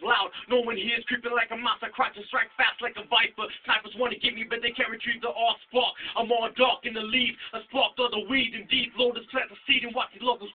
loud. No one here is creeping like a mouse. I crouch and strike fast like a viper. Snipers want to get me, but they can't retrieve the all spark. I'm all dark in the leaves. A spark of the weed. Indeed, Lord is plant the seed and watch these locals